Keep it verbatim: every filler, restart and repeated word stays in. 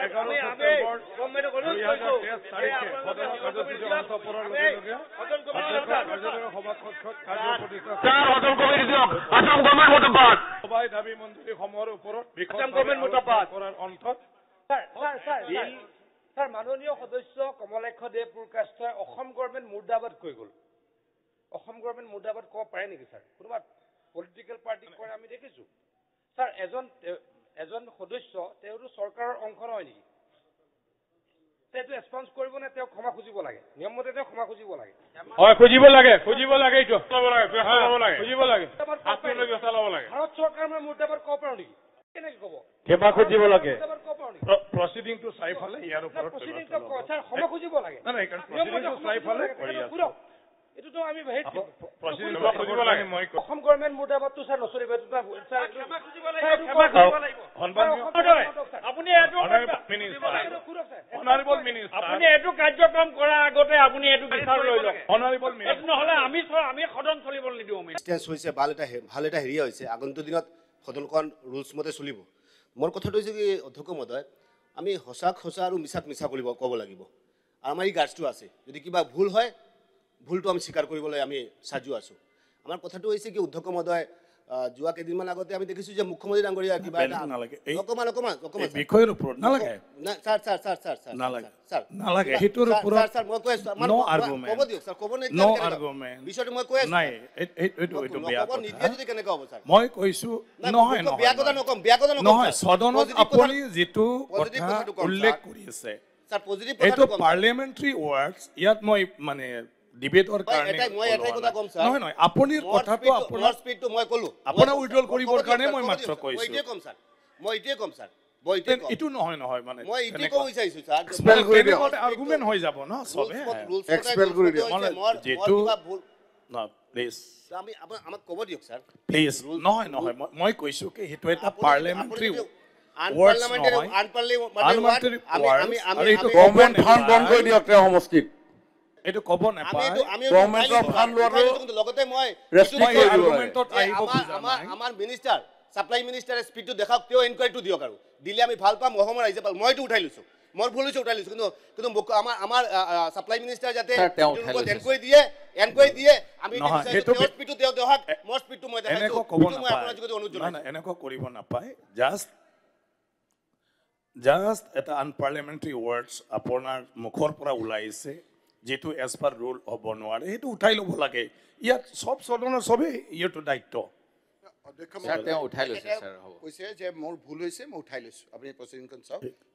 এঘাৰ ছেপ্টেম্বৰ দুই হাজাৰ তেইছ তাৰিখে সদনৰ কাৰ্যসূচী অন্ত পৰাৰ লগে লগে সভা কক্ষত কাৰ্য প্ৰতিষ্ঠা সভাই দাবী মন্ত্ৰীসমূহৰ ওপৰত কৰাৰ অন্তত স্যার মাননীয় সদস্য কমলাক্ষ দেৱ পুৰকাষ্টই অসম গভৰ্ণমেণ্ট মুৰ্দাবাদ কৈ গ'ল অসম গভৰ্ণমেণ্ট মুৰ্দাবাদ ক'ব পাৰে নেকি স্যাৰ কোনোবা পলিটিকেল পাৰ্টি কৰে আমি দেখিছোঁ স্যাৰ এজন এজন সদস্য তেওঁটো চৰকাৰৰ অংশ নহয় নেকি সেইটো ৰেছপন্স কৰিব নে তেওঁ ক্ষমা খুজিব লাগে নিয়ম মতে তেওঁ ক্ষমা খুজিব লাগে হয় খুজিব লাগে খুজিব লাগে এইটো ল'ব লাগে ল'ব লাগে খুজিব লাগে আত্মলৈ ব্যৱস্থা ল'ব লাগে ভাৰত চৰকাৰ মই মুৰ্দাবাদ ক'ব পাৰোঁ নেকি কেনেকৈ ক'ব ক্ষমা খুজিব লাগে প্ৰচিডিংটো চাই ফালে ইয়াৰ ওপৰত প্ৰচিডিংটো স্যাৰ ক্ষমা খুজিব লাগে নাই নাই কাৰণ প্ৰচিডিংটো চাই ফালে কৰি আছে এটোতো আমি হেৰি প্ৰচিডিংটো খুজিব লাগে মই অসম গভৰ্ণমেণ্ট মুৰ্দাবাদটো স্যাৰ নচলিব এটো স্যাৰ ক্ষমা খুজিব লাগে ক্ষমা খুজিব লাগিব আপুনি এটো অনাৰেবল মিনিষ্টাৰ আপুনি এটো কাৰ্যক্ৰম কৰাৰ আগতে আপুনি এটো বিচাৰ লৈ লওক অনাৰেবল মিনিষ্টাৰ নহলে আমি আমি সদন চলিব নিদিও আমি ষ্টেন্স হৈছে ভাল এটা ভাল এটা হেৰি হৈছে আগন্তুক দিনত সদনখন ৰুলছ মতে চলিব মোৰ কথাটো হৈছে কি অধ্যক্ষ মহোদয় আমি সঁচাক সঁচা আৰু মিছাক মিছা কৰিব ক'ব লাগিব আৰু আমাৰ এই গাৰ্ডছটো আছে যদি কিবা ভুল হয় ভুলটো আমি স্বীকাৰ কৰিবলৈ আমি সাজু আছোঁ আমাৰ কথাটো হৈছে কি অধ্যক্ষ মহোদয় যোৱা কেইদিনমান আগতে আমি দেখিছোঁ যে মুখ্যমন্ত্ৰী ডাঙৰীয়া কিবা অকণমান অকণমান অকণমান বিষয়ৰ ওপৰত নালাগে sir sir sir sir sir নালাগে ছাৰ নালাগে সেইটোৰ ওপৰত ছাৰ মই কৈ আছোঁ নো আৰ্গুমেণ্ট ক'ব দিয়ক ছাৰ ক'ব নো আৰ্গুমেণ্ট বিষয়টো মই কৈ আছোঁ নাই এইটো এইটো বেয়া কথা নিদিয়ে যদি কেনেকৈ হ'ব ছাৰ মই কৈছোঁ নহয় নহয় বেয়া কথা নকম বেয়া কথা নকম নহয় সদনত আপুনি যিটো কথা উল্লেখ কৰি আছে ছাৰ পজিটিভ এইটো পাৰ্লিয়ামেণ্টাৰী ৱৰ্ডছ ইয়াত মই মানে ডিবেটৰ কাৰণে মই এটাই কথা কম ছাৰ নহয় নহয় আপুনি কথাটো আপোনাৰ স্পীডটো মই ক'লো আপোনাৰ উইড্ৰল কৰিবৰ কাৰণে মই মাত্ৰ কৈছোঁ মই এটাই কম ছাৰ মই এটাই কম ছাৰ মই এটাই কম এইটো নহয় নহয় মানে মই এটাই ক'ব বিচাৰিছোঁ ছাৰ এক্সপেল কৰি দিয়ক আৰ্গুমেণ্ট হৈ যাব ন সবে এক্সপেল কৰি দিয়ক যেটো না প্লিজ আমি আমাক ক'ব দিয়ক ছাৰ প্লিজ নহয় নহয় মই কৈছোঁ কি সেইটো এটা পাৰ্লিয়ামেণ্টাৰী আনপাৰ্লিয়ামেণ্টাৰী আনপাৰ্লিয়ামেণ্টাৰী আমি আমি আমি গভৰ্ণমেণ্ট ফাণ্ড বন্ধ কৰি দিয়ক তেওঁ সমষ্টিত এইটো ক'ব নাপায় গভৰ্ণমেণ্টৰ ফাণ্ড লোৱাটো লগতে মই আৰ্গুমেণ্টত আহিব আমাৰ আমাৰ মিনিষ্টাৰ সাপ্লাই মিনিষ্টাৰে স্পীডটো দেখাওক তেওঁ এনকুৱাৰীটো দিয়ক আৰু দিলে আমি ভাল পাম অসমৰ ৰাইজে পাম মইতো উঠাই লৈছোঁ মোৰ ভুল হৈছে উঠাই লৈছোঁ কিন্তু কিন্তু আমাৰ আমাৰ সাপ্লাই মিনিষ্টাৰ যাতে এনকুৱাৰী দিয়ে এনকুৱাৰী দিয়ে আমি তেওঁৰ স্পীডটো তেওঁ দেখাওক মোৰ স্পীডটো মই দেখাইছোঁ মই আপোনাৰ যোগেদি অনুৰোধ জনাইছোঁ এনেকুৱা কৰিব নাপায় জাষ্ট জাষ্ট এটা আনপাৰ্লিয়ামেণ্টাৰী ৱৰ্ডছ আপোনাৰ মুখৰ পৰা ওলাইছে যেটো এজ পাৰ ৰুল হ'ব নোৱাৰে সেইটো উঠাই ল'ব লাগে ইয়াত সব সদনৰ সবেই ইয়াৰটো দায়িত্ব অধ্যক্ষ মহোদয় তেওঁ উঠাই লৈছে ছাৰ হ'ব কৈছে যে মোৰ ভুল হৈছে মই উঠাই লৈছোঁ আপুনি প্ৰচিডিংখন চাওক